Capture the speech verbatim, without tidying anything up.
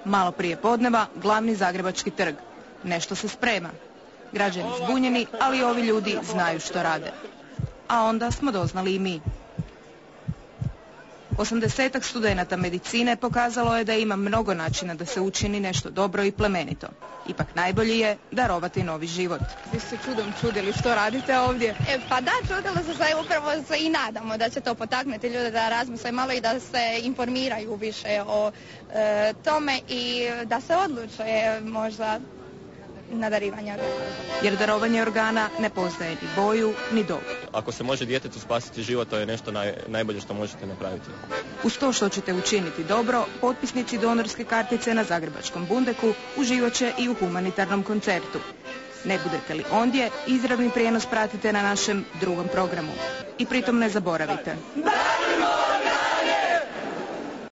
Malo prije podneva, glavni zagrebački trg. Nešto se sprema. Građani zbunjeni, ali ovi ljudi znaju što rade. A onda smo doznali i mi. Osamdesetak studenata medicine pokazalo je da ima mnogo načina da se učini nešto dobro i plemenito. Ipak najbolji je darovati novi život. Vi ste čudom čudili što radite ovdje? E, pa da, čudilo se se upravo se i nadamo da će to potaknuti ljude da razmisle malo i da se informiraju više o e, tome i da se odluče možda na darivanje organa. Jer darovanje organa ne poznaje ni boju, ni dobu. Ako se može djetetu spasiti život, to je nešto naj, najbolje što možete napraviti. Uz to što ćete učiniti dobro, potpisnici donorske kartice na Zagrebačkom Bundeku uživat će i u humanitarnom koncertu. Ne budete li ondje, izravni prijenos pratite na našem drugom programu. I pritom ne zaboravite.